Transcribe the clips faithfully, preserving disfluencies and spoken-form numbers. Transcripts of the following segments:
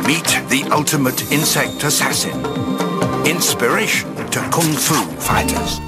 Meet the ultimate insect assassin. Inspiration to kung fu fighters.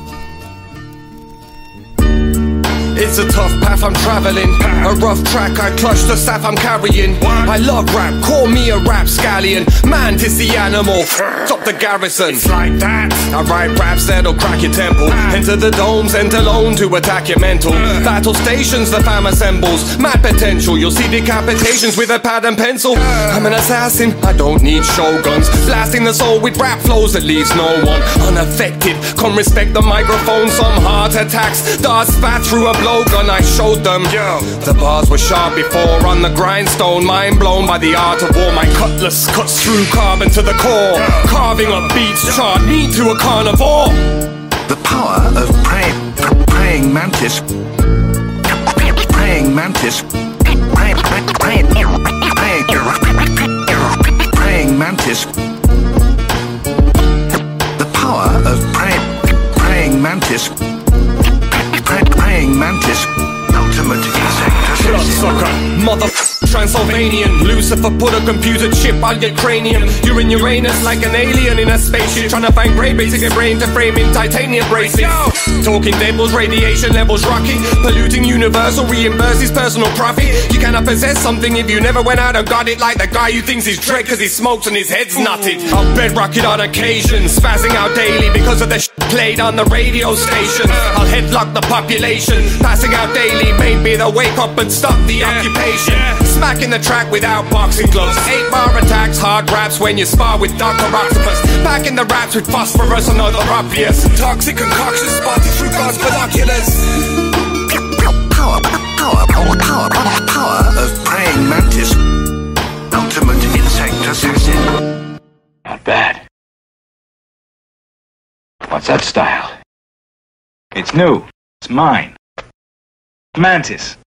It's a tough path I'm traveling, a rough track I clutch the staff I'm carrying. I love rap, call me a rap scallion. Mantis the animal, stop the garrison. It's like that. I write raps that'll crack your temple. Enter the domes, enter alone to attack your mental. Battle stations the fam assembles, mad potential. You'll see decapitations with a pad and pencil. I'm an assassin, I don't need shoguns. Blasting the soul with rap flows that leaves no one unaffected. Come respect the microphone, some heart attacks. Darts spat through a blow gun, I showed them. Yo. The bars were sharp before on the grindstone. Mind blown by the art of war. My cutlass cuts through carbon to the core. Yo. Carving up beats, chart meat to a carnivore. The power of prey, praying mantis. Praying mantis. Praying, praying, praying, praying mantis. The power of prey, praying mantis. Praying mantis, ultimate insect assassin. Mother Transylvanian, Lucifer put a computer chip on your cranium. You're in Uranus like an alien in a spaceship, trying to find grey basic and brain to frame in titanium braces. Talking devils, radiation levels rocky, polluting universal, reimburses personal profit. You cannot possess something if you never went out and got it, like the guy who thinks he's dread cause he smokes and his head's nutted. I'll bedrock it on occasion, spazzing out daily because of the sh played on the radio station. I'll headlock the population, passing out daily, made me the wake up and stop the occupation. Smacking the track without boxing gloves. Eight bar attacks, hard raps when you spar with Doctor Octopus. Packing the raps with phosphorus and other obvious toxic concoctions spotted through God's binoculars. Power, power, power, power, power of praying mantis. Ultimate insect assassin. Not bad. What's that style? It's new. It's mine. Mantis.